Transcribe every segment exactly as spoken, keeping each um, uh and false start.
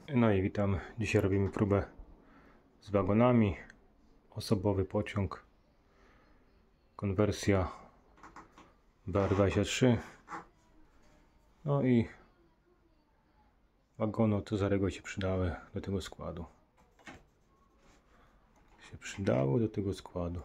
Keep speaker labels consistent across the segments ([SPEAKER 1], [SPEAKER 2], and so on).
[SPEAKER 1] No i witam. Dzisiaj robimy próbę z wagonami. Osobowy pociąg. Konwersja B R dwadzieścia trzy. No i wagony od Cezarego się przydały do tego składu. Się przydało do tego składu.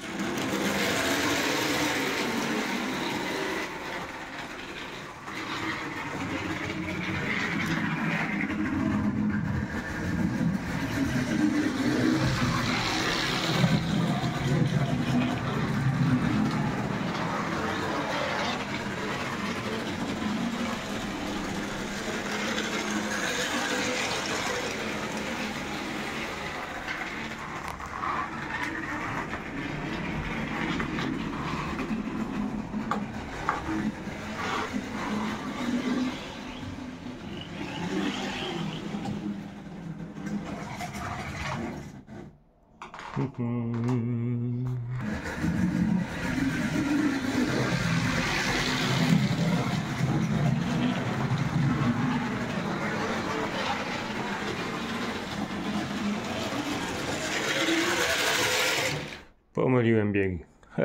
[SPEAKER 1] Pomyliłem biegi.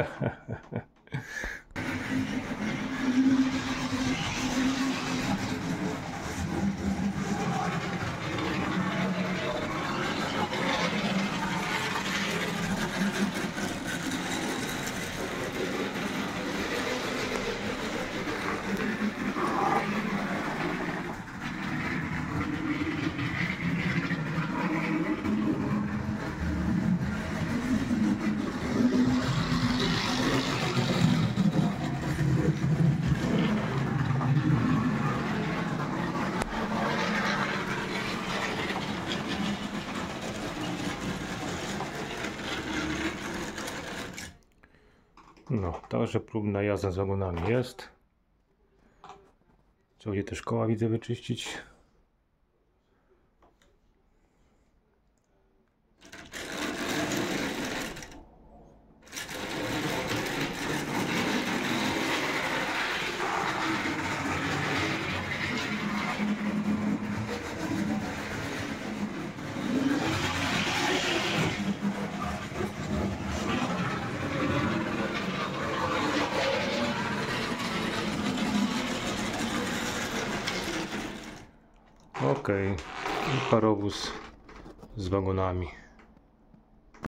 [SPEAKER 1] No, także próbna jazda z wagonami jest. Trzeba będzie też koła, widzę, wyczyścić. Ok, parowóz z wagonami.